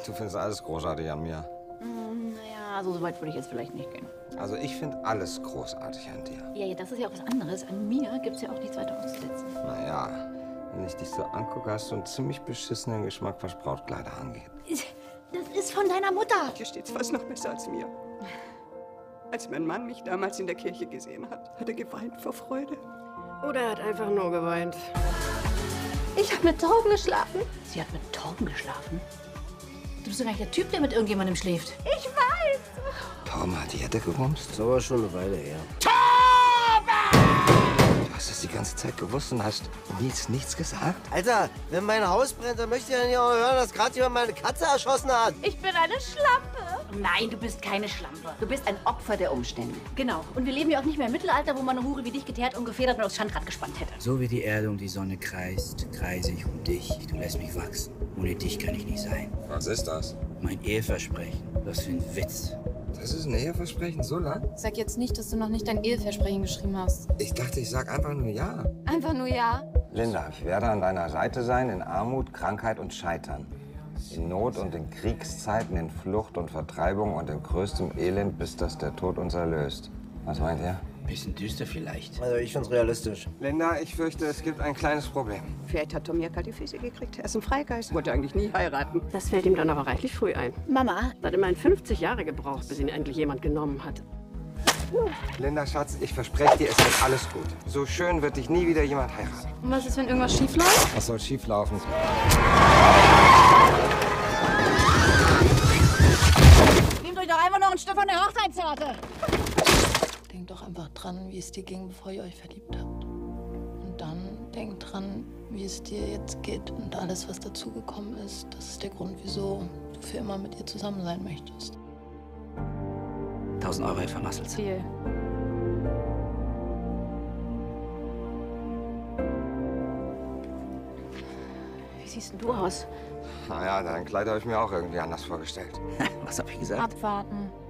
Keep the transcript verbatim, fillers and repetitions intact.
du findest alles großartig an mir. Hm, naja, also so weit würde ich jetzt vielleicht nicht gehen. Also ich finde alles großartig an dir. Ja, ja, das ist ja auch was anderes. An mir gibt's ja auch nichts weiter auszusetzen. Naja, wenn ich dich so angucke, hast du einen ziemlich beschissenen Geschmack, was Brautkleider angeht. Das ist von deiner Mutter. Dir steht's fast noch besser als mir. Als mein Mann mich damals in der Kirche gesehen hat, hat er geweint vor Freude. Oder er hat einfach nur geweint. Ich habe mit Tauben geschlafen. Sie hat mit Tauben geschlafen? Du bist doch gar nicht der Typ, der mit irgendjemandem schläft. Ich weiß. Torben hat die Erde gebumst? Das war schon eine Weile her. Du hast es die ganze Zeit gewusst und hast nichts, nichts gesagt? Alter, wenn mein Haus brennt, dann möchte ich ja nicht auch hören, dass gerade jemand meine Katze erschossen hat. Ich bin eine Schlampe. Nein, du bist keine Schlampe. Du bist ein Opfer der Umstände. Genau. Und wir leben ja auch nicht mehr im Mittelalter, wo man eine Hure wie dich geteert und gefedert und aufs Schandrad gespannt hätte. So wie die Erde um die Sonne kreist, kreise ich um dich. Du lässt mich wachsen. Ohne dich kann ich nicht sein. Was ist das? Mein Eheversprechen. Was für ein Witz. Das ist ein Eheversprechen, so lang? Sag jetzt nicht, dass du noch nicht dein Eheversprechen geschrieben hast. Ich dachte, ich sag einfach nur ja. Einfach nur ja. Linda, ich werde an deiner Seite sein in Armut, Krankheit und Scheitern. In Not und in Kriegszeiten, in Flucht und Vertreibung und in größtem Elend, bis dass der Tod uns erlöst. Was meint ihr? Bisschen düster vielleicht. Also ich find's realistisch. Linda, ich fürchte, es gibt ein kleines Problem. Vielleicht hat Tom ja kalte Füße gekriegt. Er ist ein Freigeist. Wollte eigentlich nie heiraten. Das fällt ihm dann aber reichlich früh ein. Mama, Er hat immerhin fünfzig Jahre gebraucht, bis ihn endlich jemand genommen hat. Linda, Schatz, ich verspreche dir, es wird alles gut. So schön wird dich nie wieder jemand heiraten. Und was ist, wenn irgendwas schief läuft? Was soll schief laufen? nehmt euch doch einfach noch ein Stück von der Hochzeitstorte. Denkt doch einfach dran, wie es dir ging, bevor ihr euch verliebt habt. Und dann denkt dran, wie es dir jetzt geht. Und alles, was dazugekommen ist, das ist der Grund, wieso du für immer mit ihr zusammen sein möchtest. Tausend Euro vermasselt. Viel. Wie siehst denn du aus? Naja, dein Kleid habe ich mir auch irgendwie anders vorgestellt. Was hab ich gesagt? Abwarten.